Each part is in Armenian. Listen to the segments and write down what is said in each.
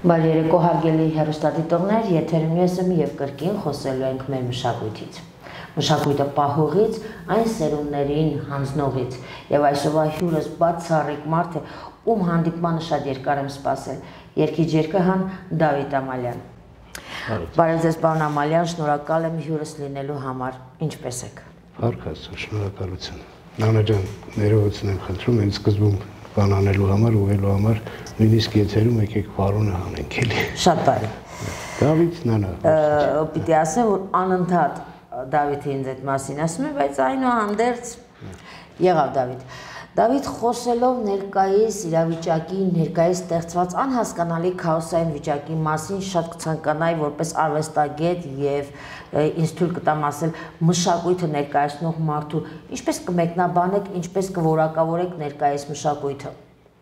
Բարի երեկո հարգելի հեռուստադիտողներ, եթերում ես եմ եւ կրկին խոսելու ենք մեր մշակույթից։ Մշակույթը պահողից, այն սերունդներին հանձնողից։ Եվ այսօրվա հյուրս բացառիկ մարդ է, ում հանդիպմանը շատ երկար եմ սպասել։ Երգիչ երգահան Դավիթ Ամալյան։ Բարև ձեզ, պարոն Ամալյան, շնորհակալ եմ հյուրս լինելու համար։ Ինչպե՞ս եք։ Փառք Աստծո, շնորհակալություն։ Նանա ջան, ներողություն եմ խնդրում, ինձ սկզբում բան անելու համար, ուղղելու համար, նույնիսկ եթերում եկեք պարոնը հանենք էլի։ Շատ բարի։ Դավիթ, նանա։ Պիտի ասեմ, որ անընդհատ Դավիթը ինձ այդ մասին ասում է, բայց այնուհանդերձ եղավ Դավիթ։ Դավիթ խոսելով ներկայիս իրավիճակի, ներկայիս ստեղծված անհասկանալի քաոսային վիճակի մասին շատ կցանկանայի որպես արվեստագետ եւ ինձ թույլ կտամ ասել մշակույթը ներկայացնող մարդու, ինչպես կմեկնաբանեք, ինչպես կորակավորեք ներկայիս մշակույթը։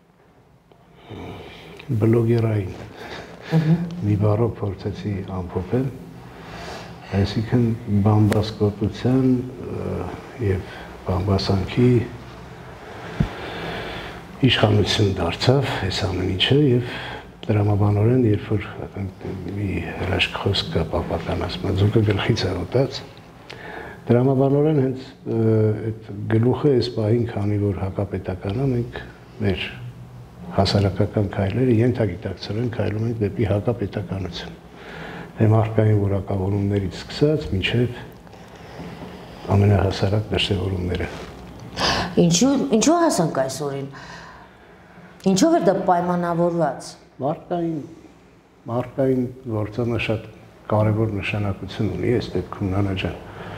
Բլոգերային։ Մի բառով փորձեցի ամփոփել, այսինքն բամբասկոտության եւ բամբասանքի իշխանություն դարձավ այս ամեն ինչը եւ դրամաբանորեն երբ որ մի հրաշք խոսք կա պապականացման ձուկը գլխից է ուտած դրամաբանորեն հենց այդ գլուխը այս պահին քանի որ հակապետականա մենք մեր հասարակական քայլերը ենթագիտակցորեն քայլում ենք դեպի հակապետականություն մարդկային որակավորումներից սկսած մինչև ամենահասարակ դրսևորումները Ինչու հասանք այսօրին Ինչով էր դա պայմանավորված Մարդկային գործոնը շատ կարևոր նշանակություն ունի այս դեպքում նանա ջան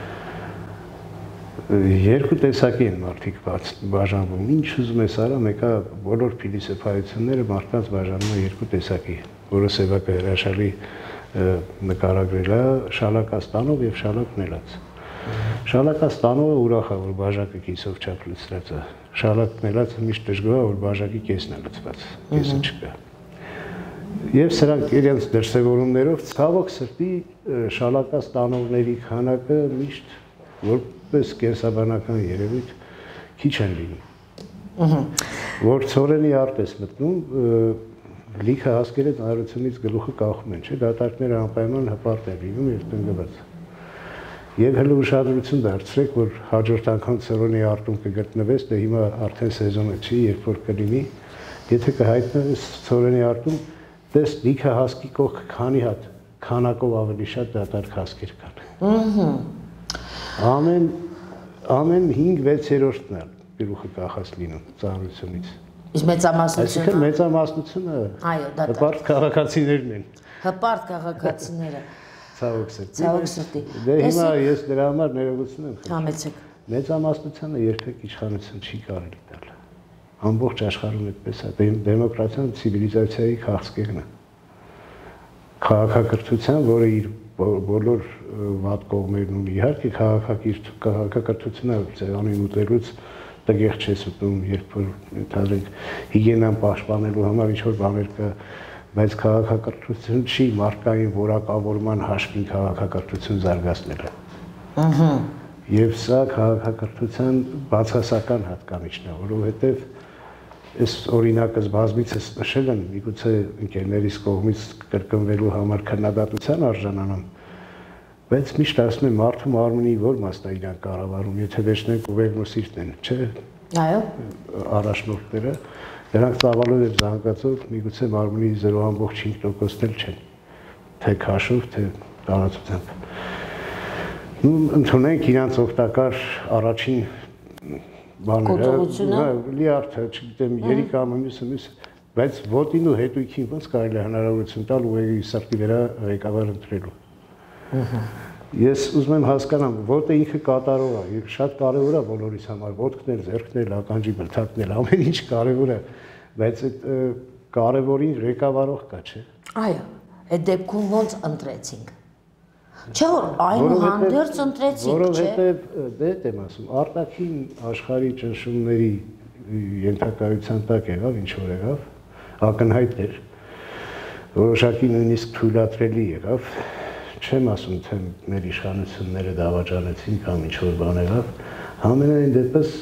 երկու տեսակի են մարդիկ բաժանվում ինչ ուզում ես արա մեկը բոլոր փիլիսոփայությունները մարդկանց բաժանում են երկու տեսակի որը Սևակը հրաշալի նկարագրել է շալակաստանով եւ շալակ նելած Շալակաստանովը ուրախ է որ բաժակը կիսով չափ լցրած է շալակ նելածը միշտ դժգոհ է որ բաժակի կեսն է լցված կեսը չկա եւ սրանք իրենց դրսևորումներով ցավոք սրտի շալակաստանովների քանակը միշտ որպես կենսաբանական երևույթ քիչ են լինում որ ծորենի արտ ես մտնում լիքը հասկերը ծանրությունից գլուխը կախում են չէ դատարկները անպայման հպարտ են լինում եւ տնկված Եվ հələ ուշադրություն դարձրեք, որ հաջորդ անգամ ծորոնի արտում կգտնվես, դե հիմա արդեն սեզոնը չի, երբ որ կլինի, եթե կհայտնվես ծորոնի արտում, դες լիքը հասկի կողքը քանի հատ, քանակով ավելի շատ դատարկ հասկեր կան։ Ամեն 5-6-րդն է գլուխը կախած լինում ծանրությունից։ Իսկ մեծամասնությունը։ Այսինքն մեծամասնությունը հպարտ քաղաքացիներն են։ Հպարտ քաղաքացիները։ Ցավոք սրտի։ Դե հիմա ես դրա համար ներողություն եմ խնդրում։ Համեցեք։ Մեծամասնությանը երբեք իշխանություն չի կարելի տալ։ Ամբողջ աշխարհում այդպես է։ Դեմոկրատիան ցիվիլիզացիայի քաղցկեղն է։ Քաղաքակրթության, որը իր բոլոր վատ կողմերն ունի, իհարկե քաղաքակրթությունը ձևանին ուտելուց տգեղ չես ուտում, երբ որ ընդհանրենք հիգիենան պաշտպանելու համար ինչ-որ բաներ կա բայց քաղաքակրթություն չի մարդկային որակավորման հաշվին քաղաքակրթություն զարգացնելը։ Եվ սա քաղաքակրթության բացասական հատկանիշն է, որովհետև այս օրինակը բազմիցս նշել են, միգուցե ընկերներիս կողմից կրկնվելու համար քննադատության արժանանում, բայց միշտ ասում են մարդու մարմնի որ մասն է իրան կառավարում, եթե վերջնենք ուղեղնոսիրտն են, չէ՞։ Այո։ Առաջնորդները Նրանք ծավալով և զանգացով միգուցե մարմնի 0.5%-ն էլ չեն, թե քաշով, թե տարածությամբ։ Ընդունենք իրանց օգտակար առաջին բաները, լիարդը, չգիտեմ, երիկամը, մյուսը, բայց ոտին ու հետույքին ոնց կարելի է հնարավորություն տալ ուղեղի սրտի վրա ղեկավար ընտրելու։ Ես ուզում եմ հասկանամ, ոտը ինքը կատարող է, շատ կարևոր է բոլորիս համար, ոտքն էլ, ձեռքն էլ, ականջի բլթակն էլ, ամեն ինչ կարևոր է, բայց այդ կարևորին ղեկավարող կա, չէ։ Այո, այդ դեպքում ոնց ընտրեցինք։ Չէ որ այնուհանդերձ ընտրեցինք, չէ։ Որովհետև դե եմ ասում, արտաքին աշխարհի ճնշումների ենթակայության տակ եղավ, ինչ որ եղավ, ակնհայտ էր, որոշակի նույնիսկ թույլատրելի եղավ Չեմ ասում, թե մեր իշխանությունները դավաճանեցին կամ ինչ-որ բան եղավ, համենայն դեպս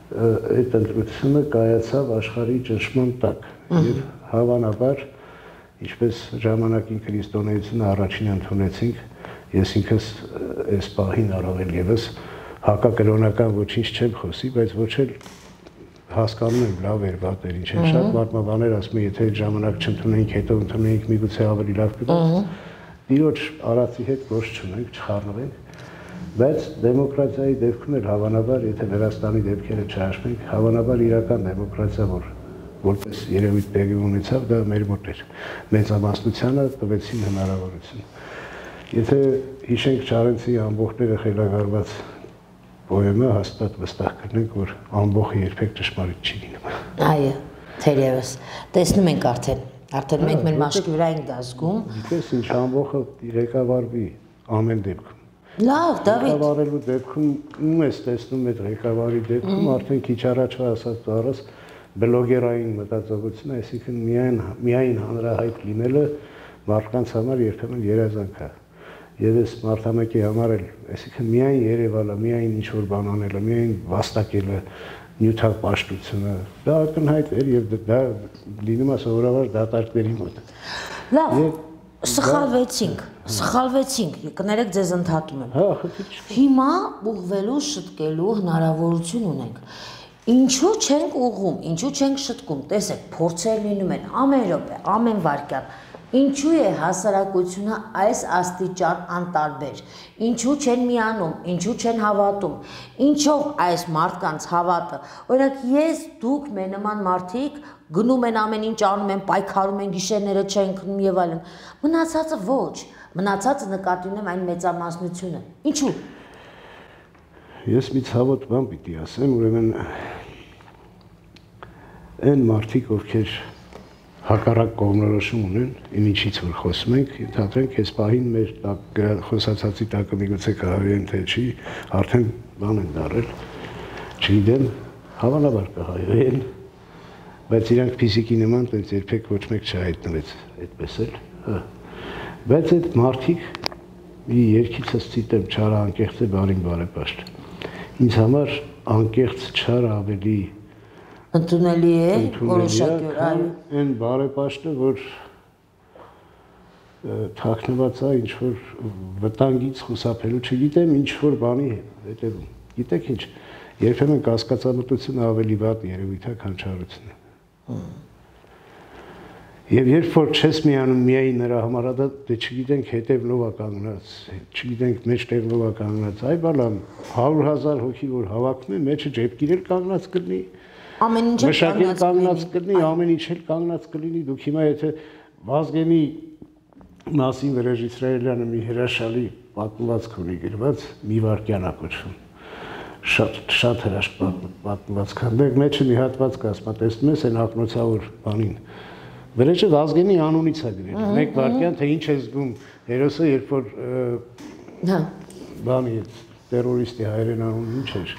այդ ընտրությունը կայացավ աշխարհի ճնշման տակ եւ հավանաբար ինչպես ժամանակին քրիստոնեությունը առաջին ընդունեցինք, ես ինքս այս պահին առավել եւս հակակրոնական ոչինչ չեմ խոսի, բայց ոչ էլ հասկանում եմ լավ էր, վատ էր, ինչ են շատ մարդմաբաներ ասում են, եթե այդ ժամանակ չընդունենք, հետո ընդունենք, միգուցե ավելի լավ կլինի։ Իրոք արածի հետ գործ չունենք, չխառնվենք, բայց դեմոկրատիայի դեպքում էլ հավանաբար, եթե Վրաստանի դեպքերը չհաշվենք, հավանաբար իրական դեմոկրատիա, որպես երևույթ տեղի ունեցավ, դա մեր մոտ էր։ Մեծամասնությանը տվեցին հնարավորություն։ Եթե հիշենք Չարենցի ամբողջները խելագարված պոեմը, հաստատ վստահ կլինենք, որ ամբողջը երբեք ճշմարիտ չի լինում։ Այո, թերևս տեսնում ենք արդեն մենք մեր մաշկի վրա ենք դա զգում։ Գիտես ինչ, ամբողջը ղեկավարվի ամեն դեպքում։ Լավ, Դավիթ։ Ղեկավարելու դեպքում ում ես տեսնում այդ ղեկավարի դեպքում արդեն քիչ առաջ ասած բառս բլոգերային մտածողությունը, այսինքն միայն հանրահայտ լինելը մարդկանց համար երբեմն երազանք է։ Եվ այս մարդամեկի համար էլ, այսինքն միայն երևալը, միայն ինչ-որ բան անելը, միայն վաստակելը, նյութապաշտությունը, դա ակնհայտ էր եւ դա լինում է սովորաբար դատարկների մոտ։ Լավ, սխալվեցինք, կներեք ձեզ ընդհատում եմ։ Հա, խնդիր չկա։ Հիմա ուղղվելու, շտկելու հնարավորություն ունենք։ Ինչու չենք ուղղում, ինչու չենք շտկում, տեսեք, փորձեր լինում են ամեն րոպե, ամեն վայրկյան։ Ինչու է հասարակությունը այս աստիճան անտարբեր, ինչու չեն միանում, ինչու չեն հավատում, ինչով այս մարդկանց հավատը, օրինակ ես, դուք, մեր նման մարդիկ գնում են ամեն ինչ անում են, պայքարում են, գիշերները չեն քնում եւ այլն, մնացածը ոչ, մնացածը նկատի ունեմ այն մեծամասնությունը, ինչու։ Ես մի ցավոտ բան պիտի ասեմ, ուրեմն այն մարդիկ, ովքեր հակառակ կողմնորոշում ունեն, ինչից որ խոսում ենք, ընդհանրենք այս պահին մեր խոսացածի տակը միգուցե կհայեն թե չի, արդեն բան են դարել, չգիտեմ, հավանաբար կհայեն, բայց իրանք փիսիկի նման տենց երբեք ոչ մեկ չհայտնվեց այդպես էլ, բայց այդ մարդիկ մի երկիցս ցիտեմ չարը անկեղծ է բարին բարեպաշտ, ինձ համար անկեղծ չարը ավելի ընդունելի է, որոշակյոր, այո։ Այն բարեպաշտը, որ թաքնված է ինչ-որ վտանգից խուսափելու, չգիտեմ ինչ-որ բանի հետևում։ Գիտեք ինչ, երբեմն կասկածամտությունը ավելի վատ երևույթ է, քան չարությունը։ Եվ երբ որ չես միանում միայն նրա համար, դե չգիտենք հետևնով է կանգնած, չգիտենք մեջտեղնով է կանգնած, այ բալամ 100,000 հոգի որ հավաքում է, մեջը ջեպքին էլ կանգնած կլինի, մշակել կանգնած կլինի, ամեն ինչ էլ կանգնած կլինի, դուք հիմա եթե Վազգենի մասին Վրեժ Իսրայելյանը մի հրաշալի պատմվածք ունի գրված, մի վարքյան է կոչվում, շատ հրաշք պատմվածք, այնտեղ մեջը մի հատված կա, ասма տեսնում ես այն ակնոցավոր բանին, Վրեժը Վազգենի անունից է գրել, մեկ վարքյան, թե ինչ է զգում հերոսը, երբ որ բանի տերորիստի հայերեն անունը ինչ էր։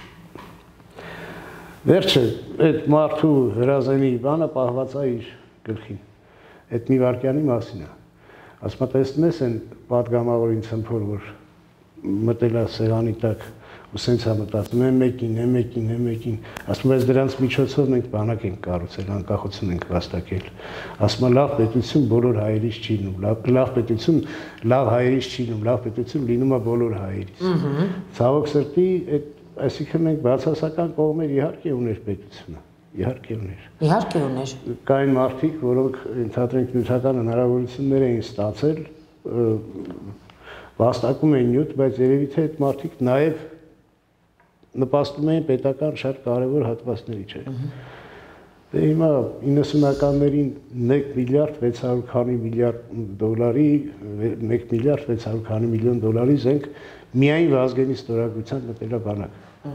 Վերջը այդ մարդու հրազենի բանը պահված է իր գլխին, այդ մի վարքյանի մասին է, ասма տեսնում ես այն պատգամավորին ցմփոր, որ մտել է սեղանի տակ ու սենց է մտածում, մեկին, ասում ես դրանց միջոցով մենք բանակ ենք կառուցել, անկախություն ենք վաստակել, ասում է լավ պետություն բոլոր հայերից չի լինում, լավ պետություն լավ հայերից չի լինում, լավ պետություն լինում է բոլոր հայերից։ Ցավոք սրտի, այսինքն մենք բացասական կողմեր իհարկե ուներ պետությունը, իհարկե ուներ։ Կային մարդիկ, որոնք ընդհանրենք նյութական հնարավորություններ էին ստացել, վաստակում էին նյութ, բայց երևի թե այդ մարդիկ նաև նպաստում էին պետական շատ կարևոր հատվածների, չէ։ Դե հիմա 90-ականներին 1 միլիարդ 600 քանի միլիարդ դոլարի, 1 միլիարդ 600 քանի միլիոն դոլարի զենք միայն Վազգենի ստորագրությամբ մտել է բանակ,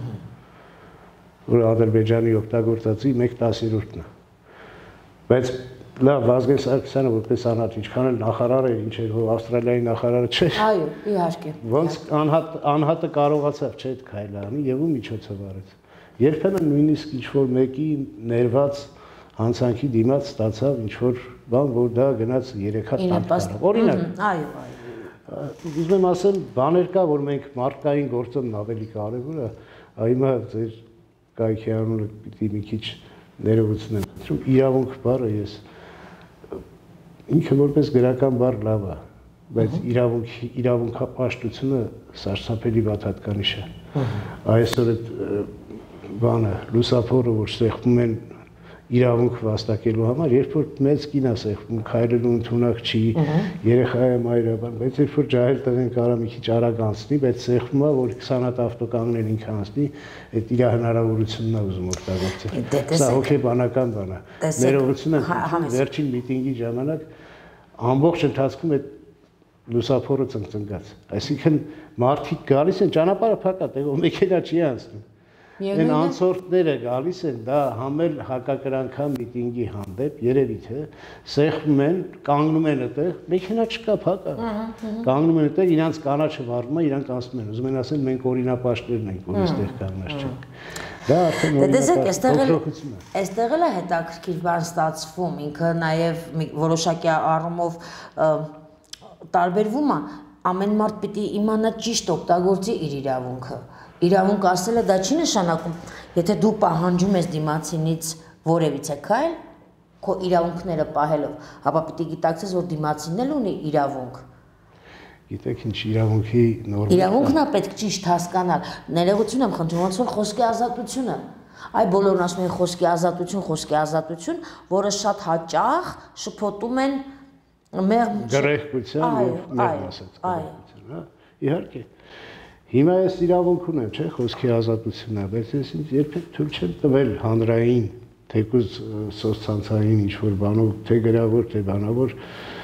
որ Ադրբեջանի օգտագործածի 1/10-ն է։ Բայց լավ, Վազգեն Սարգսյանը որպես անհատ, ինչքան էլ նախարար էր, ինչ էր, որ Ավստրալիայի նախարարը չէր։ Այո, իհարկե։ Ոնց անհատը կարողացավ չէ այդ քայլը անի եւ ու միջոցով արեց։ Երբեմն նույնիսկ ինչ-որ մեկի ներված հանցանքի դիմաց ստացավ ինչ-որ բան, որ դա գնաց 3 հատ տան։ Օրինակ։ Այո։ Ուզում եմ ասել, բաներ կա, որ մենք մարդկային գործն ավելի կարևոր է, հիմա ձեր կայքի անունը պիտի մի քիչ ներողություն եմ խնդրում, իրավունք բառը ես ինքը որպես գրական բառ լավ է, բայց իրավունքապաշտությունը սարսափելի վատատկանիշ է։ Այսօր այդ բանը լուսափորը, որ սեղմում են իրավունք վաստակելու համար, երբ որ մեծ կին է սեղմում, քայլելու ընդունակ չի, երեխա է մայրաբան, բայց երբ որ ջահել տղեն կարա մի քիչ արագ անցնի, բայց սեղմում է, որ 20 հատ ավտոկանգնել ինքը անցնի, այդ իր հնարավորությունն է ուզում օգտագործել։ Սա հոգեբանական բան է։ Ներողություն եմ, վերջին միտինգի ժամանակ ամբողջ ընթացքում այդ լուսափորը ծնծնգաց։ Այսինքն մարդիկ գալիս են ճանապարհը փակա, տեղով մեքենա չի անցնում։ Այն անցորդները գալիս են, դա համել հակակրանքա միտինգի հանդեպ, երևի թե սեղմում են, կանգնում են այդտեղ, մեքենա չկա, փակ է։ Կանգնում են այդտեղ, իրանց կանաչը վառվում է, իրանք անցնում են, ուզում են ասել մենք օրինապաշտներն ենք, որ այստեղ կանգնած չենք։ Դա արդեն օրինապաշտություն է։ Այստեղ էլ է հետաքրքիր բան ստացվում, ինքը նաև որոշակի առումով տարբերվում է, ամեն մարդ պիտի իմանա ճիշտ օգտագործի իր իրավունքը։ Իրավունք ասելը դա չի նշանակում, եթե դու պահանջում ես դիմացինից որևիցե քայլ, քո իրավունքները պահելով, ապա պիտի գիտակցես, որ դիմացինն էլ ունի իրավունք։ Գիտեք ինչ իրավունքի նորմա։ Իրավունքն է պետք ճիշտ հասկանալ։ Ներողություն եմ խնդրում, ոնց որ խոսքի ազատությունը։ Այ բոլորն ասում են խոսքի ազատություն, որը շատ հաճախ շփոթում են գռեհկության եւ մեղմասացության, հա։ Իհարկե։ Հիմա ես իրավունք ունեմ, չէ՞, խոսքի ազատությունն է, բայց ես ինձ երբեք թույլ չեմ տվել հանրային, թեկուզ սոցցանցային ինչ-որ բանով, թե գրավոր, թե բանավոր,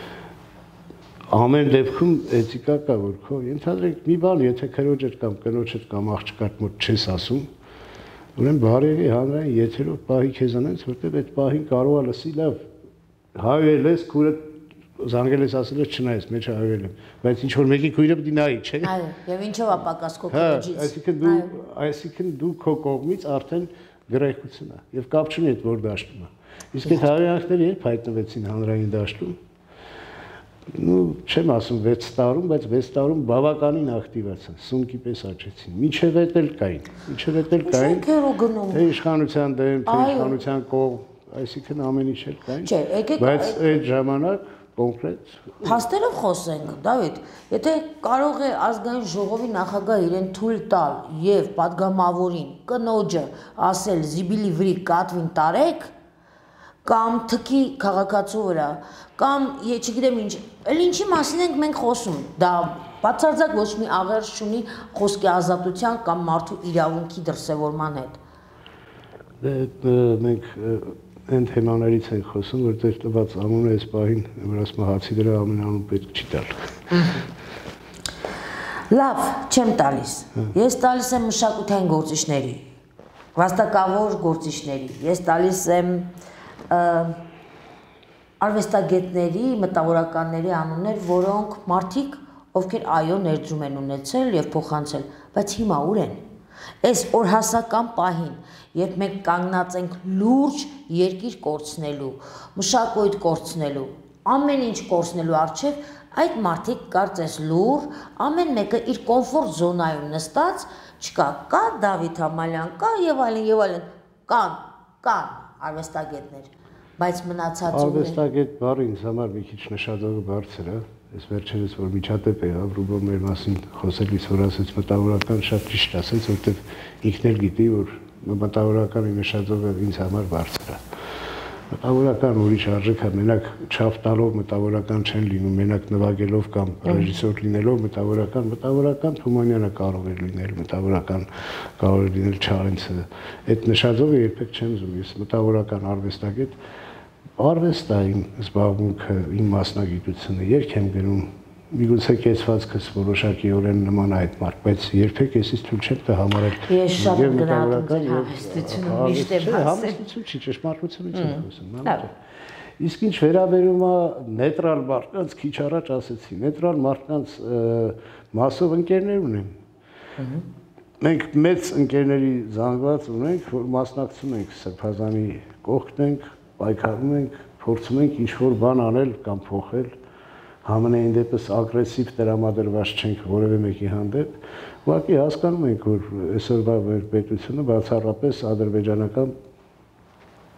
ամեն դեպքում էթիկա կա, որ քո ընդհանրենք մի բան, եթե քրոջդ կամ կնոջդ կամ աղջկադ մոտ չես ասում, ուրեմն բարերի հանրային եթերով պահի քեզանից, որտեղ այդ պահին կարող է լսի լավ, հայել ես, քուրը զանգել ես ասել ես չնայես, մեջ հայել եմ, բայց ինչ որ մեկի քույրը պիտի նայի, չէ՞։ Այո, եւ ինչով է պակաս քո քրոջից։ Այսինքն դու քո կողմից արդեն գրեհկություն է եւ կապ չունի այդ որ դաշտում է։ Իսկ այդ հայրենիքները երբ հայտնվեցին հանրային դաշտում, ну, չեմ ասում 6 տարում, բայց 6 տարում բավականին ակտիվացան, սունկի պես աճեցին։ Մինչև էդ էլ կային, թե իշխանության դեմ, թե իշխանության կողմ, այսինքն ամեն ինչ էլ կային։ Բայց այդ ժամանակ կոնկրետ փաստերով խոսենք, Դավիթ, եթե կարող է ազգային ժողովի նախագահ իրեն թույլ տալ եւ падգամավորին կնոջը ասել զիբիլի վրի կատվին տարեք, կամ թքի քաղաքացու վրա, կամ չգիտեմ ինչ, էլ ինչի մասին ենք մենք խոսում, դա բացարձակ ոչ մի աղերս չունի խոսքի ազատության կամ մարդու իրավունքի դրսևորման հետ։ Մենք այն թեմաներից ենք խոսում, որ դեր տված անունը այս պահին, որ ասում հացի դրա ամեն անուն պետք չի տալ։ Լավ, չեմ տալիս։ Ես տալիս եմ մշակութային գործիչների, վաստակավոր գործիչների, ես տալիս եմ արվեստագետների, մտավորականների անուններ, որոնք մարդիկ, ովքեր այո ներդրում են ունեցել եւ փոխանցել, բայց հիմա ուր են։ Այս օրհասական պահին, երբ մենք կանգնած ենք լուրջ երկիր կորցնելու, մշակույթ կորցնելու, ամեն ինչ կորցնելու առջև, այդ մարդիկ կարծես լուր, ամեն մեկը իր կոմֆորտ զոնայում նստած, չկա, կա Դավիթ Համալյան, կա եւ այլն, կան արվեստագետներ, բայց մնացածը արվեստագետ բառը ինձ համար մի քիչ նշանակը բարձր է, այս վերջերս որ միջադեպ եղավ Ռուբոն մեր մասին խոսելիս որ ասեց մտավորական շատ ճիշտ ասեց, որտեղ ինքն էլ գիտի, որ մտավորականի նշանակը ինձ համար բարձր է։ Մտավորական ուրիշ արժեք է, մենակ չափ տալով մտավորական չեն լինում, մենակ նվագելով կամ ռեժիսոր լինելով մտավորական Թումանյանը կարող է լինել, մտավորական կարող է լինել Չարենցը։ Այդ նշանով երբեք չեմ զում, ես մտավորական արվեստագետ, արվեստը իմ զբաղմունքը, իմ մասնագիտությունը, երգ եմ գրում, միգուցե կեցվածքս որոշակիորեն նման այդ մարդ, բայց երբեք էսից թույլ չեմ տա համարել ես շատ գնահատում եմ հավեստությունը միշտ եմ ասել հավեստություն չի ճշմարտությունից եմ խոսում իսկ ինչ վերաբերում է նեյտրալ մարդկանց քիչ առաջ ասեցի նեյտրալ մարդկանց մասով ընկերներ ունեմ մենք մեծ ընկերների զանգված ունենք որ մասնակցում ենք Սրբազանի կողքն ենք պայքարում ենք փորձում ենք ինչ որ բան անել կամ փոխել Համենայն դեպս ագրեսիվ տրամադրված չենք որևէ մեկի հանդեպ, ուղղակի հասկանում ենք, որ այսօրվա մեր պետությունը բացառապես ադրբեջանական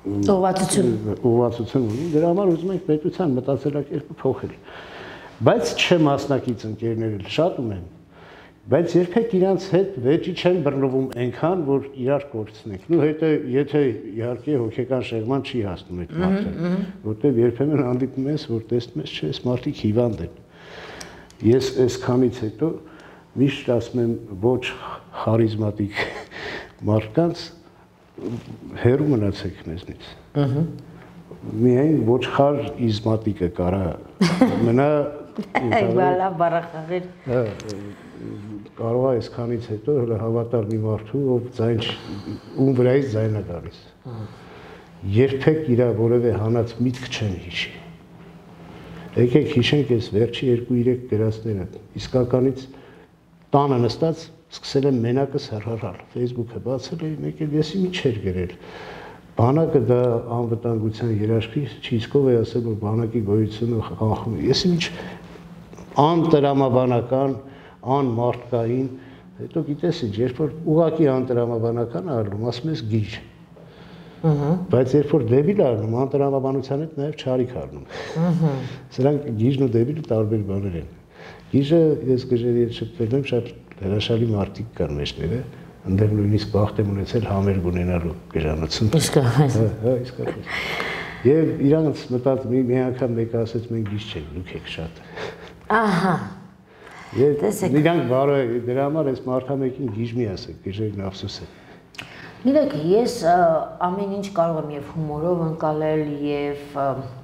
ուղղվածություն ունի, դրա համար ուզում ենք պետության մտածելակերպը փոխել։ Բայց չէ մասնակից ընկերներ շատ ունեն, բայց երբեք իրանց հետ վեճի չեն բռնվում այնքան, որ իրար կորցնենք։ Ու հետո եթե իհարկե հոգեկան շեղման չի հասնում այդ մարդը, որտեղ երբեմն հանդիպում ես, որ տեսնում ես, չէ, այս մարդիկ հիվանդ են։ Ես այսքանից հետո միշտ ասում եմ ոչ խարիզմատիկ մարդկանց հեռու մնացեք մեզնից։ Միայն ոչ խարիզմատիկը կարա մնա Այլա բարախաղեր։ Կարող է այսքանից հետո հավատալ մի մարդու, ում վրայից ձայնը գալիս։ Երբեք իր որևէ հանած միտք չեն հիշի։ Եկեք հիշենք այս վերջի 2-3 գրածները, իսկականից տանը նստած սկսել եմ մենակս հեռահարալ, Facebook-ը բացել էի, մեկ էլ եսի մի չէր գրել։ Բանակը դա անվտանգության երաշխի չի, իսկ ով է ասել, որ բանակի գոյությունը խախտում է։ Եսի ինչ անտրամաբանական, անմարտկային, հետո գիտես ինչ, երբ որ ուղղակի անտրամաբանական առնում, ասում ես գիժ։ Բայց երբ որ դեբիլ առնում, անտրամաբանության հետ նաև չարիք առնում։ Սրանք գիժն ու դեբիլը տարբեր բաներ են։ Գիժը ես գժերի հետ շփվել եմ, շատ հրաշալի մարդիկ կան մեջները, ընդդեմ նույնիսկ բախտ եմ ունեցել համերգ ունենալու գժանոցում։ Իսկապես։ Եվ իրանց մտած մի անգամ մեկը ասեց մենք գիժ չենք, դուք եք շատ։ Ահա։ Եվ իրանք բարո է, դրա համար այս մարդամեկին գիժ մի ասեք, գժերն ափսոս են։ Գիտեք, ես ամեն ինչ կարող եմ եւ հումորով ընկալել եւ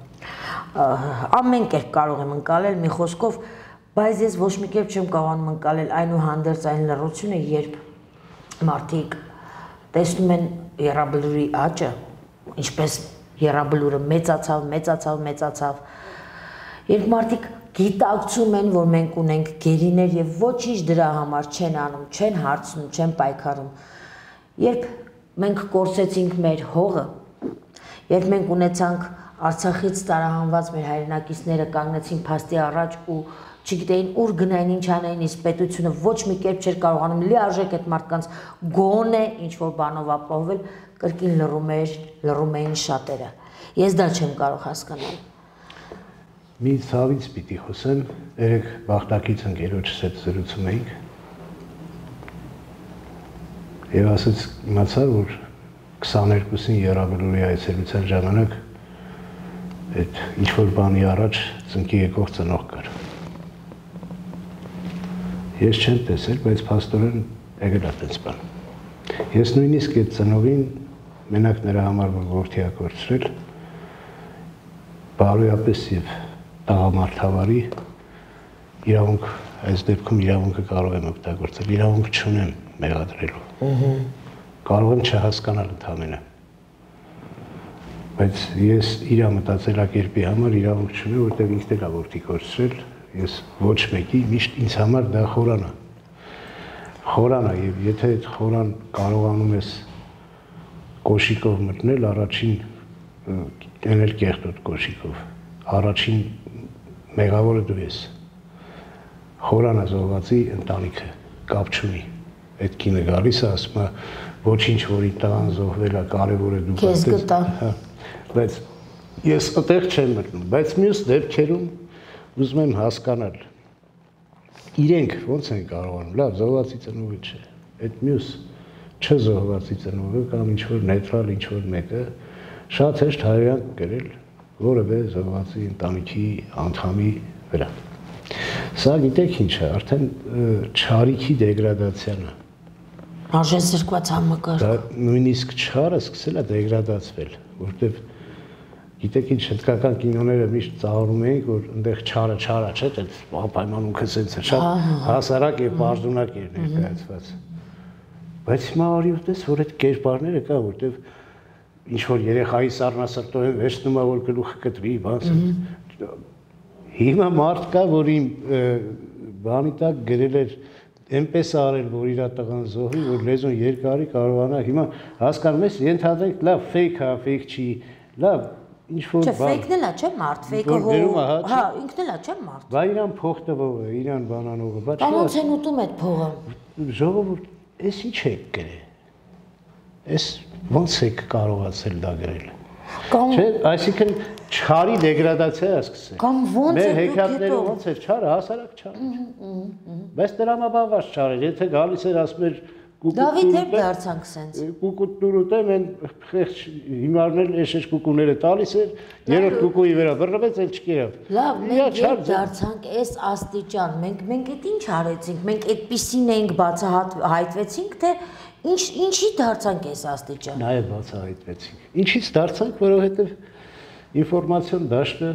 ամեն կերպ կարող եմ ընկալել մի խոսքով, բայց ես ոչ մի կերպ չեմ կարողանում ընկալել այնուհանդերձ այն լռությունը, երբ մարդիկ տեսնում են եռաբլուրի աճը, ինչպես եռաբլուրը մեծացավ, երբ մարդիկ գիտակցում են, որ մենք ունենք գերիներ եւ ոչինչ դրա համար չեն անում, չեն հարցնում, չեն պայքարում, երբ մենք կորցրեցինք մեր հողը, երբ մենք ունեցանք Արցախից տարահանված մեր հայրենակիցները կանգնեցին փաստի առաջ ու չգիտեին ուր գնային, ինչ անեին, իսկ պետությունը ոչ մի կերպ չէր կարողանում լիարժեք այդ մարդկանց գոնե ինչ-որ բանով ապահովել, կրկին լռում էին շատերը։ Ես դա չեմ կարող հասկանալ։ Մի ցավից պիտի խոսեմ, երեք բախտակից ընկերոջս հետ զրուցում էինք եւ ասաց իմացա, որ 22-ին եռաբլուրի այցելության ժամանակ այդ ինչ-որ բանի առաջ ծնկի եկող ծնող կար։ Ես չեմ տեսել, բայց փաստորեն եկել է այդպես բան։ Ես նույնիսկ այդ ծնողին մենակ նրա համար որդի ակորցրել, բարոյապես եւ տղամարդավարի իրավունք, այս դեպքում իրավունքը կարող եմ օգտագործել, իրավունք չունեմ մեղադրելու։ Կարող եմ չհասկանալ ընդամենը։ Բայց ես իր մտածելակերպի համար իրավունք չունեմ, որտեղ ինքն էլ է որդի կորցրել, ես ոչ մեկի միշտ ինձ համար դա խորան է։ Խորան է, եւ եթե այդ խորան կարողանում ես կոշիկով մտնել, առաջին էնել կեղտոտ կոշիկով, առաջին մեղավորը դու ես։ Խորանը զոհվածի ընտանիքը կապ չունի։ Այդ կինը գալիս է, ասում է, ոչինչ որ իմ տղան զոհվել է, կարևոր է դու քեզ գտա։ Բայց ես այդտեղ չեմ մտնում, բայց մյուս դեպքերում ուզում եմ հասկանալ։ Իրենք ո՞նց են կարողանում, լավ, զոհվածի ծնողը չէ։ Այդ մյուս չզոհվածի ծնողը կամ ինչ-որ նեյտրալ ինչ-որ մեկը շատ հեշտ հայրանք գրել որևէ զոհվածի ընտանիքի անդամի վրա։ Սա գիտեք ինչ է, արդեն չարիքի դեգրադացիան է։ Արժեզրկված համակարգ։ Դա նույնիսկ չարը սկսել է դեգրադացվել, որտեվ գիտեք ինչ հնդկական կինոները միշտ ծաղրում էին, որ այնտեղ չարը չէ, դա պայմանունքը սենց է, շատ հասարակ եւ բարձունակ էր ներկայացված։ Բայց հիմա արի ուտես, որ այդ կերպարները կա, որտեվ ինչ որ երեխայի սառնասրտորեն վերցնում է, որ գլուխը կտրի, բաց։ Հիմա մարդ կա, որ իմ բանի տակ գրել էր այնպես արել, որ իր տղան զոհի, որ լեզուն երկարի կարողանա, հիմա հասկանում ես, ենթադրենք, լավ, fake է, fake չի, լավ, ինչ-որ բան։ Չէ, fake-ն էլ է, չէ՞ մարդ, fake-ը հա, ինքն էլ է, չէ՞ մարդ։ Բա իրան փող տվողը, իրան բանանողը, բա չէ։ Ոնց են ուտում այդ փողը։ Ժողովուրդ, էս ինչ եք գրել։ Էս ոնց եք կարողացել դա գրել։ Չէ, այսինքն չարի դեգրադացիա է սկսել։ Կամ ոնց է մեր հեքիաթները ոնց էր չարը, հասարակ չար։ Բայց դրամաբանված չար էր, եթե գալիս էր ասում էր Դավիթ էր դարձանք սենց։ Կուկուտուր ուտեմ, այն խեղճ հիմարներ էշեջ կուկուները տալիս էր, երրորդ կուկուի վրա բռնվեց, էլ չկերավ։ Լավ, մենք երբ դարձանք այս աստիճան, մենք այդ ինչ արեցինք, մենք այդպիսին էինք բացահայտվեցինք, թե ինչի դարձանք այս աստիճան։ Նաև բացահայտվեցինք։ Ինչից դարձանք, որովհետև ինֆորմացիոն դաշտը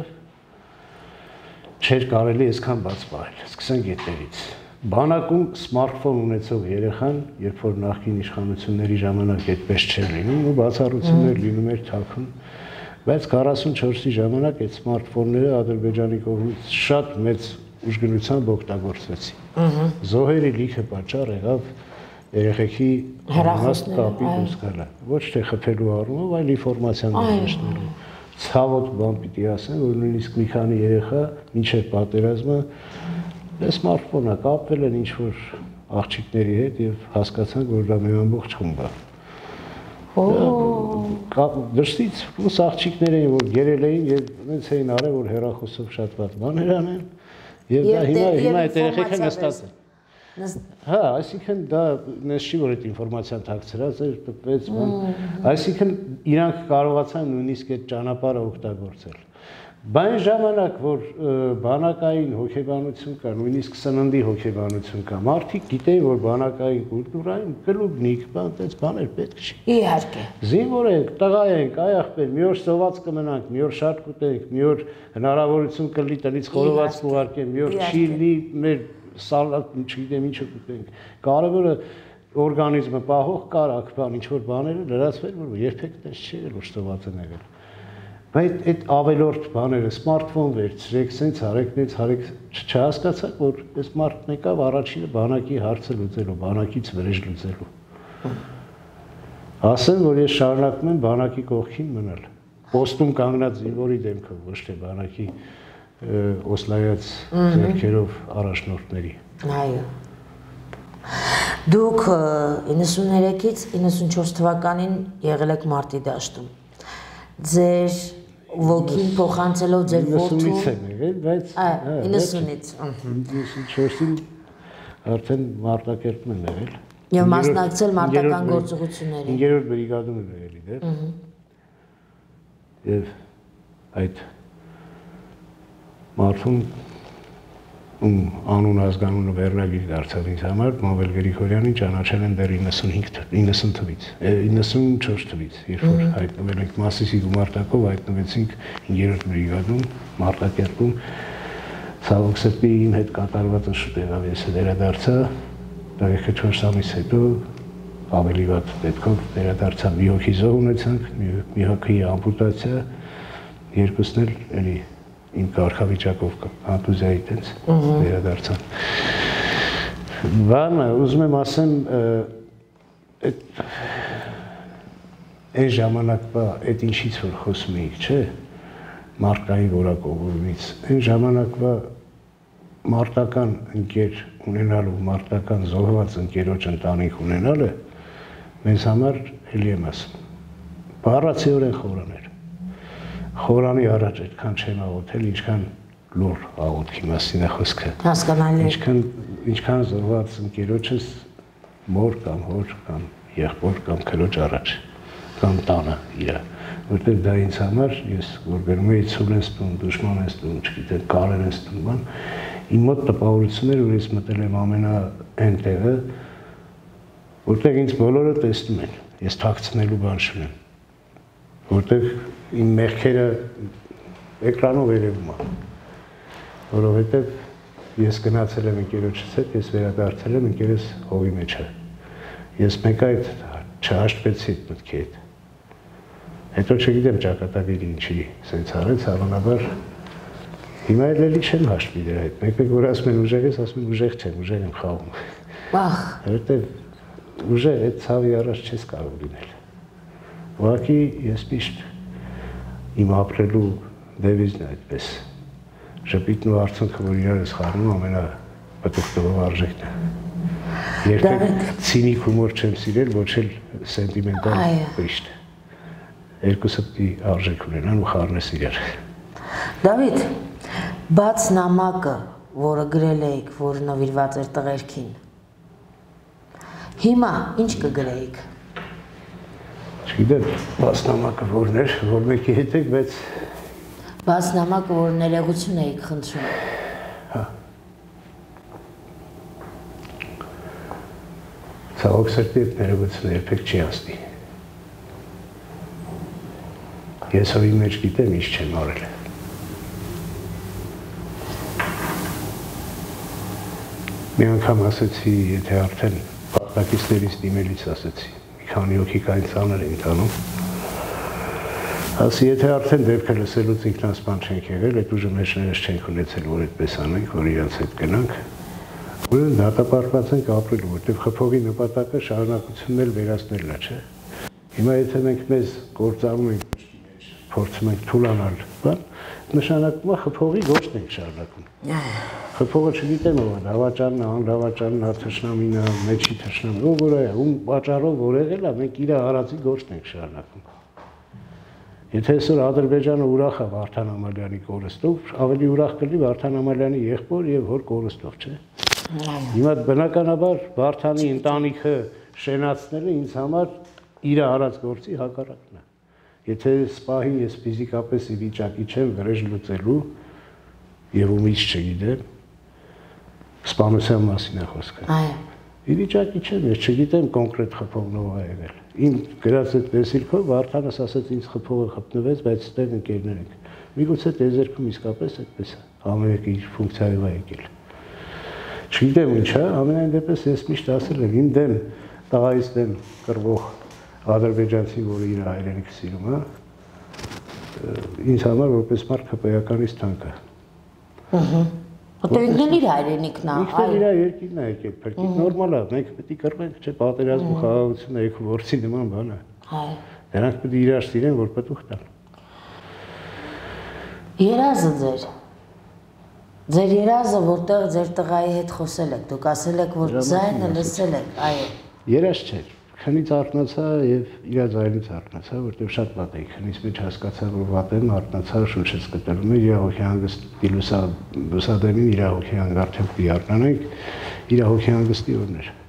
չէր կարելի այսքան բաց պահել։ Սկսենք այդտեղից։ Բանակում սմարթֆոն ունեցող երեխան, երբ որ նախկին իշխանությունների ժամանակ այդպես չէր լինում, ու բացառություններ լինում էր թաքուն, բայց 44-ի ժամանակ այդ սմարթֆոնները Ադրբեջանի կողմից շատ մեծ ուժգնությամբ օգտագործվեցին։ Զոհերի լիքը պատճառ եղավ երեխեքի հաստ կապի դուրս գալը, ոչ թե խփելու առումով, այլ ինֆորմացիան ներշնչելու։ Ցավոտ բան պիտի ասեմ, որ նույնիսկ մի քանի երեխա մինչև պատերազմը սմարթֆոնը կապվել են ինչ-որ աղջիկների հետ և հասկացանք, որ դա մեր ամբողջ խումբ է։ Դրսից պլուս աղջիկներ էին, որ գերել էին և նենց էին արել, որ հեռախոսով շատ վատ բաներ անեն և դա հիմա այդ երեխեքը նստած են։ Հա, այսինքն դա նես չի, որ այդ ինֆորմացիան թաքցրած էր, տպվեց, այսինքն իրանք կարողացան նույնիսկ այդ ճանապարհը օգտագործել։ Բան ժամանակ, որ բանակային հոգեբանություն կա, նույնիսկ սննդի հոգեբանություն կա, մարդիկ գիտեին, որ բանակային կուլտուրային կլուբնիկ, այդպես բաներ պետք չի։ Իհարկե։ Զինվոր ենք, տղա ենք, այ ախպեր, մի օր սոված կմնանք, մի օր շատ կուտենք, մի օր հնարավորություն կլինի տնից խորոված կուղարկեն, մի օր չի լինի մեր սալատ, չգիտեմ ինչը կուտենք։ Կարևորը օրգանիզմը պահող կարակ, բան ինչ-որ բաները լրացվել, որ երբեք տես չի եղել, որ ստոված են եղել։ Բայց այդ ավելորդ բաները, սմարթֆոն վերցրեք, սենց արեք, նենց արեք, չհասկացաք, որ այս մարդն եկավ առաջինը բանակի հարցը լուծելու, բանակից վրեժ լուծելու։ Ասեմ, որ ես շարունակում եմ բանակի կողքին մնալ, պոստում կանգնած զինվորի դեմքով, ոչ թե բանակի օսլայած ձեռքերով առաջնորդների։ Այո։ Դուք 93-ից 94 թվականին եղել եք մարտի դաշտում։ Ձեր ոգին փոխանցելով ձեր որդու 90-ից եմ եղել, բայց 90-ից 94-ին արդեն Մարտակերտում եմ եղել։ Եվ մասնակցել մարտական գործողությունների։ 5-րդ բրիգադում եմ եղել իդեպ։ Եվ այդ մարդուն անուն ազգանունը վերնագիր դարձավ ինձ համար, Մամվել Գրիգորյանին ճանաչել են դեռ 90 թվից, 94 թվից, երբ որ հայտնվել ենք Մասիսի գումարտակով, հայտնվեցինք 5-րդ բրիգադում, Մարտակերտում, ցավոք սրտի իմ հետ կատարվածը շուտ եղավ, ես վերադարձա, դեռ 4 ամիս հետո ավելի վատ պետքով վերադարձա, մի հոգի զոհ ունեցանք, մի հոգի ամպուտացիա, երկուսն էլ էլի իմ կարգավիճակով հատուզիայի տենց վերադարձան։ Բանը, ուզում եմ ասեմ, այդ ժամանակվա, այդ ինչից որ խոսում էիք, չէ, մարդկային որակողումից, այն ժամանակվա մարտական ընկեր ունենալու, մարտական զոհված ընկերոջ ընտանիք ունենալը, մեզ համար էլի եմ ասում, բառացիորեն խորան էր։ Խորանի առաջ այդքան չեմ աղոթել, ինչքան լուր աղոթքի մասին է խոսքը։ Հասկանալի է։ Ինչքան զոհված ընկերոջս մոր կամ հոր կամ եղբոր կամ քրոջ առաջ կամ տանը իրա, որտեղ դա ինձ համար ես որ գնում էի ցուլ ես տուն, դժման ես տուն, չգիտեմ, կարեր ես տուն, բան, իմ մոտ տպավորություններ, որ ես մտել եմ ամենա այն տեղը, որտեղ ինձ բոլորը տեսնում են, ես թաքցնելու բան չունեմ, որտեղ իմ մեղքերը էկրանով երևում է, որովհետև ես գնացել եմ ընկերոջս հետ, ես վերադարձել եմ ընկերս հողի մեջ է, ես մեկ այդ չհաշտվեցի այդ մտքի հետ, հետո չգիտեմ ճակատագիրը ինչի սենց արեց, հավանաբար հիմա էլի չեմ հաշտվի դրա հետ, մեկ որ ասում են ուժեղ ես, ասում են ուժեղ չեմ, ուժեղ եմ խաղում, որովհետև ուժեղ այդ ցավի առաջ չես կարող լինել, ուղղակի ես միշտ իմ ապրելու դևիզն է այդպես, ժպիտն ու արցունքը, որ իրար ես խառնում, ամենապտուղտվող արժեքն է, երբեք ցինիկ հումոր չեմ սիրել, ոչ էլ սենտիմենտալ պրիշտ, երկուսը պիտի արժեք ունենան ու խառնես իրար։ Դավիթ, բաց նամակը, որը գրել էիք, որը նվիրված էր տղերքին, հիմա ինչ կգրեիք։ Չգիտեմ, բաց նամակը որն էր, որ մեկի հետ եք, բայց բաց նամակը, որ ներողություն էիք խնդրում։ Հա։ Ցավոք սրտի ներողությունը երբեք չի հասնի։ Ես հովի մեջ գիտեմ ինչ չեմ արել։ Մի անգամ ասեցի, եթե արդեն պարտակիցներից դիմելիս ասեցի, մի քանի հոգի կային ծանր էին տանում, ասի, եթե արդեն դեպքը լսելուց ինքնասպան չենք եղել, այդ ուժը մեջներս չենք ունեցել, որ այդպես անենք, որ իրանց հետ գնանք, ուրեմն դատապարտված ենք ապրելու, որտեղ խփողի նպատակը շարունակությունն էլ վերացնելն է, չէ։ Հիմա եթե մենք մեզ գործանում ենք փորձում ենք թուլանալ, բան, նշանակում է խփողի գործն ենք շարունակում։ Խփողը չգիտեմ ով է, դավաճանն է, անդավաճանն է, թշնամին է, մեջի թշնամին, ով որ է, ում պատճառով որ եղել է, մենք իր արածի գործն ենք շարունակում։ Եթե այսօր Ադրբեջանը ուրախ է Վարդան Ամալյանի կորստով, ավելի ուրախ կլինի Վարդան Ամալյանի եղբոր եւ հոր կորստով, չէ։ Հիմա բնականաբար Վարդանի ընտանիքը շենացնելը ինձ համար իր արած գործի հակառակն է։ Եթե սպահին ես ֆիզիկապես ի վիճակի չեմ վրեժ լուծելու եւ ումից չգիտեմ, սպանության մասին է խոսքը։ Այո։ Ի վիճակի չեմ, ես չգիտեմ կոնկրետ խփողն ով է եղել։ Իմ գրած այդ տեսիլքով Վարդանս ասաց ինձ խփողը խփնվեց, բայց ստեղ ընկերներ ենք։ Միգուցե տեզերքում իսկապես այդպես է, ամենը իր ֆունկցիայով է եկել։ Չգիտեմ ինչա, ամենայն դեպս ես միշտ ասել եմ, իմ դեմ տղայից դեմ կռվող ադրբեջանցի, որը իր հայրենիքը սիրում է, ինձ համար որպես մարդ քպեականից թանկ է։ Որտեղ ինքն իր հայրենիքն է, այո։ Ինքն իր երկիրն է եկել, փրկիկ նորմալ է, մենք պետք է կռվենք, չէ, պատերազմ ու խաղաղությունը եկու որսի նման բան է։ Այո։ Դրանք պետք է իրար սիրեն, որ պտուղ տան։ Երազը ձեր երազը, որտեղ ձեր տղայի հետ խոսել եք, դուք ասել եք, որ ձայնը լսել եք, այո։ Երազ չէր, քնից արթնացա եւ իր ձայնից արթնացա, որտեղ շատ վատ էի, քնից մեջ հասկացա, որ վատ եմ, արթնացա, շուշից կտրում էր, իր հոգի հանգստի լուսադեմին, իր հոգի հանգարդեմ պիտի արթնանենք, իր հոգի հանգստի օրն էր։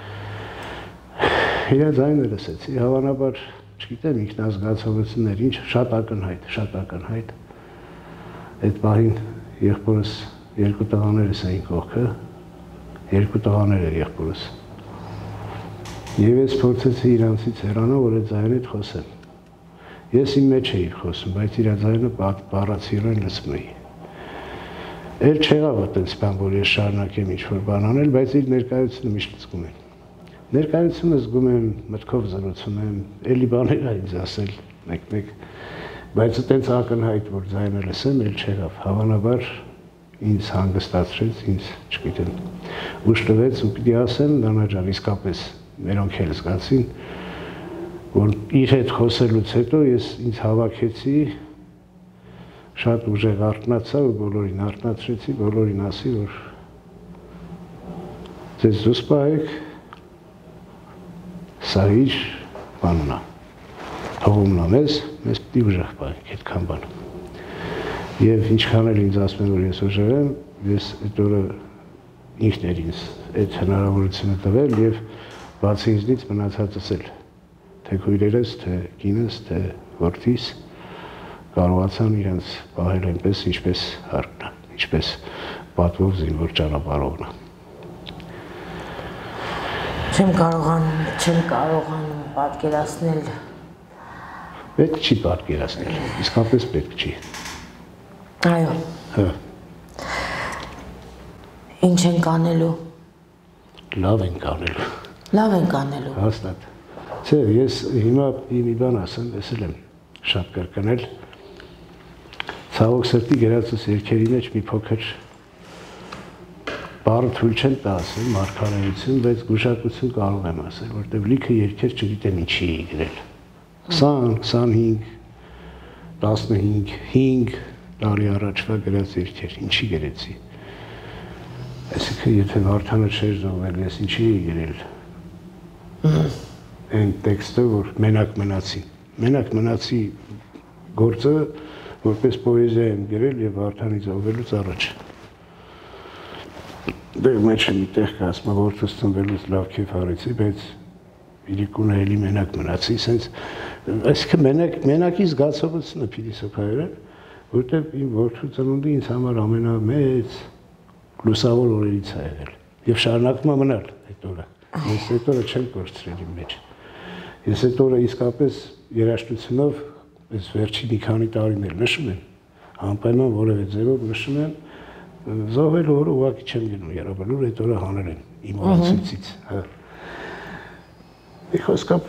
Իր ձայնը լսեցի, հավանաբար, չգիտեմ, ինքնազգացողություններ, ինչ շատ ակնհայտ։ Այդ պահին եղբորս երկու տղաներս էին կողքը, երկու տղաներ էր եղբորս։ Եվ ես փորձեցի իրանցից հեռանալ, որ այդ ձայնը հետ խոսեմ։ Ես իմ մեջ էի խոսում, բայց իր ձայնը բառացիորեն լսում էի։ Էլ չեղավ այդպես բան, որ ես շարունակեմ ինչ-որ բան անել, բայց իր ներկայությունը միշտ զգում եմ։ Ներկայությունը զգում եմ, մտքով զրուցում եմ, էլի բաներ ա ինձ ասել մեկ-մեկ, բայց այդպես ակնհայտ, որ ձայնը լսեմ, էլ չեղավ, հավանաբար ինձ հանգստացրեց, ինձ, չգիտեմ, ուժ տվեց ու պիտի ասեմ, Նանա ջան, իսկապես մերոնք էլ զգացին, որ իր հետ խոսելուց հետո ես ինձ հավաքեցի, շատ ուժեղ արթնացա ու բոլորին արթնացրեցի, բոլորին ասի, որ ձեզ դուս պահեք, սա իր բանն է, թողումն է մեզ պիտի ուժեղ պահենք այդքան բան։ Եվ ինչքան էլ ինձ ասում են, որ ես ուժեղ եմ, ես այդ օրը ինքն էր ինձ այդ հնարավորությունը տվել և բացի ինձնից մնացածս էլ, թե քույրերս, թե կինս, թե որդիս կարողացան իրենց պահել այնպես, ինչպես հարկն է, ինչպես պատվով զինվոր ճանապարհողն է։ Չեմ կարողանում պատկերացնել։ Պետք չի պատկերացնել, իսկապես պետք չի։ Այո։ Հա։ Ինչ ենք անելու։ Լավ ենք անելու։ Լավ ենք անելու։ Հաստատ։ Չէ, ես հիմա մի բան ասեմ, եսել եմ շատ կրկնել։ Ցավոք սրտի գրածս երգերի մեջ մի փոքր բառը թույլ չեն տա ասել մարգարեություն, բայց գուշակություն կարող եմ ասել, որտեղ լիքը երգեր չգիտեմ ինչի էի գրել։ 20, 25, 15, 5 տարի առաջվա գրած երգեր, ինչի գրեցի։ Այսինքն եթե Վարդանը չէր զոհվել, ես ինչի էի գրել։ Այն տեքստը, որ մենակ մնացին, մենակ մնացի գործը որպես պոեզիա եմ գրել եւ Վարդանից ավելուց առաջ։ Դե մեջ մի տեղ կասма որտես ծնվելուց լավ քեֆ արեցի, բայց իրիկունը էլի մենակ մնացի, sense այսինքն մենակի զգացողությունը փիլիսոփայորեն, որտեղ իմ որդու ծնունդը ինձ համար ամենամեծ լուսավոր օրերից է եղել եւ շարունակում է մնալ այդ օրը։ Ես այդ օրը չեմ կորցրել իմ մեջ։ Ես այդ օրը իսկապես երաժշտությունով այս վերջի մի քանի տարիներ նշում եմ, անպայման որևէ ձևով նշում եմ, զոհվելու օրը ուղղակի չեմ գնում Եռաբլուր, այդ օրը հանել եմ իմ օրացույցից, հա։ Խոսքով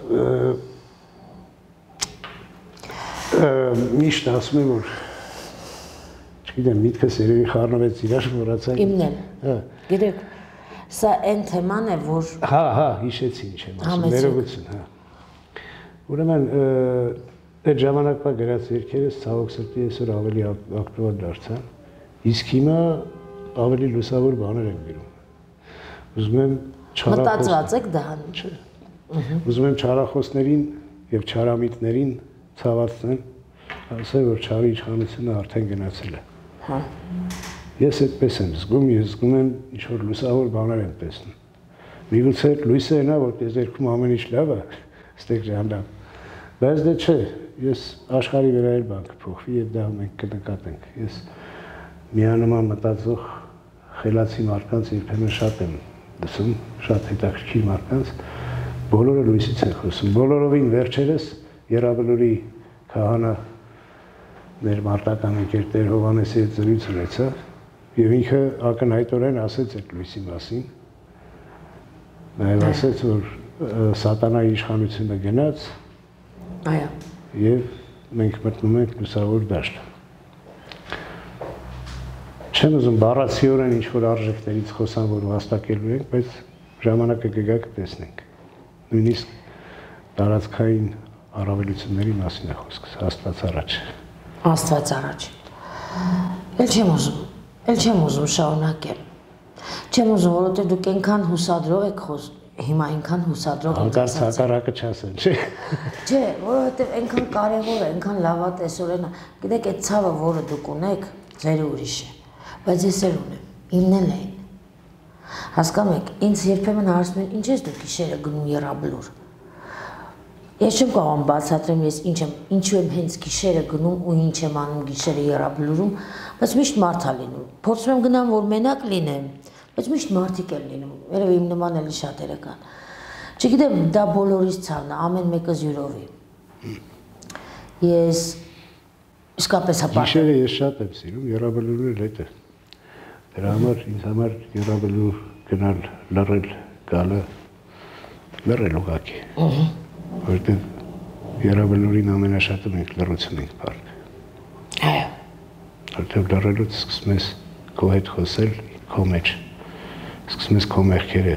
միշտ ասում եմ, որ չգիտեմ, միտքս երևի խառնվեց իրար, մոռացա։ Իմն էլ։ Հա։ Գիտեք, սա այն թեման է, որ Հա, հիշեցի ինչ եմ ասում, ներողություն, հա։ Ուրեմն այդ ժամանակվա գրած երգերս ցավոք սրտի այսօր ավելի ակտուալ դարձան, իսկ հիմա ավելի լուսավոր բաներ եմ գրում։ Ուզում եմ մտածված եք դա։ Չէ։ Ուզում եմ չարախոսներին եւ չարամիտներին ցավացնեմ, ասել որ չարի իշխանությունը արդեն գնացել է։ Հա։ Ես այդպես եմ զգում, ես զգում եմ ինչ որ լուսավոր բաներ եմ տեսնում։ Միգուցե լույսը նա որ ես երկում ամեն ինչ լավ է, ստեղ ժանդամ։ Բայց դե չէ, ես աշխարհի վրա էլ բան կփոխվի եւ դա մենք կնկատենք։ Ես միանման մտածող խելացի մարդկանց երբեմն շատ եմ լսում, շատ հետաքրքիր մարդկանց, բոլորը լույսից են խոսում։ Բոլորովին վերջերս Եռաբլուրի քահանա մեր մարտական ընկեր Տեր Հովհաննեսի հետ զրույց ունեցավ եւ ինքը ակնհայտորեն ասեց այդ լույսի մասին։ Նաեւ ասեց, որ սատանայի իշխանությունը գնաց։ Այո։ Եվ մենք մտնում ենք լուսավոր դաշտ։ Չեմ ուզում բառացիորեն ինչ-որ արժեքներից խոսամ, որ վաստակելու ենք, բայց ժամանակը կգա կտեսնենք։ Նույնիսկ տարածքային առավելությունների մասին է խոսքս, Աստված առաջ։ Աստված առաջ։ Էլ չեմ ուզում շարունակեմ։ Չեմ ուզում, որովհետև դուք այնքան հուսադրող եք խոսում, հիմա այնքան հուսադրող եք ասած։ Հակառակը չասեմ, չէ։ Չէ, որովհետև այնքան կարևոր է, այնքան լավատեսորեն է։ Գիտեք, այդ ցավը, որը դուք ունեք, ձերը ուրիշ է, բայց ես էլ ունեմ, իմն էլ է։ Հասկանում եք, ինձ երբեմն հարցնում են, ինչ ես դու գիշերը գնում Եռաբլուր։ Ես չեմ կարող բացատրեմ, ես ինչու եմ հենց գիշերը գնում ու ինչ եմ անում գիշերը Եռաբլուրում, բայց միշտ մարդ է լինում։ Փորձում եմ գնամ, որ մենակ լինեմ, բայց միշտ մարդիկ են լինում։ Երևի իմ նման էլի շատերը կան։ Չգիտեմ, դա բոլորից ցավն է, ամեն մեկը զյուրովի։ Ես իսկապես հպարտ։ Գիշերը ես շատ եմ սիրում, Եռաբլուրը հետ է։ Դրա համար ինձ համար Եռաբլուր գնալ, լռել, գալը լռել ուղղակի։ Որտեղ Եռաբլուրին ամենաշատը մենք լռություն ենք պարտ։ Այո։ Որտեղ լռելուց սկսում ես քո հետ խոսել, քո մեջ, սկսում ես քո մեղքերը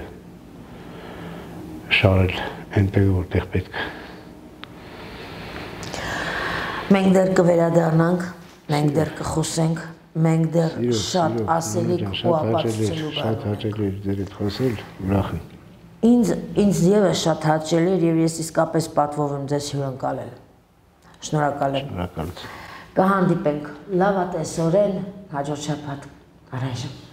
շարել այնտեղ, որտեղ պետք է։ Մենք դեռ կվերադառնանք, մենք դեռ կխոսենք, մենք դեռ շատ ասելիք ու ապացուցելու բան։ Շատ հաճելի է ձեր հետ խոսել, ուրախ եմ։ Ինձ ևս շատ հաճելի էր եւ ես իսկապես պատվով եմ ձեզ հյուրընկալել։ Շնորհակալ եմ։ Շնորհակալություն։ Կհանդիպենք լավատեսորեն հաջորդ շաբաթ առայժմ։